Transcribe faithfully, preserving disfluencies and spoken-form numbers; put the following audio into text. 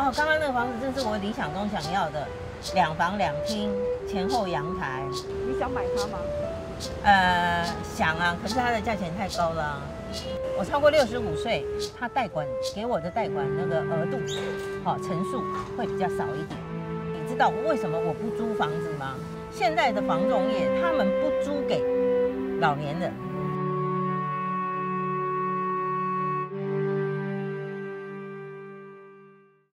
哦，刚刚那个房子正是我理想中想要的，两房两厅，前后阳台。 你想买它吗？ 呃，想啊，可是它的价钱太高了、啊。我超过六十五岁，他贷款给我的贷款那个额度，好、哦、层数会比较少一点。你知道为什么我不租房子吗？现在的房仲业他们不租给老年人。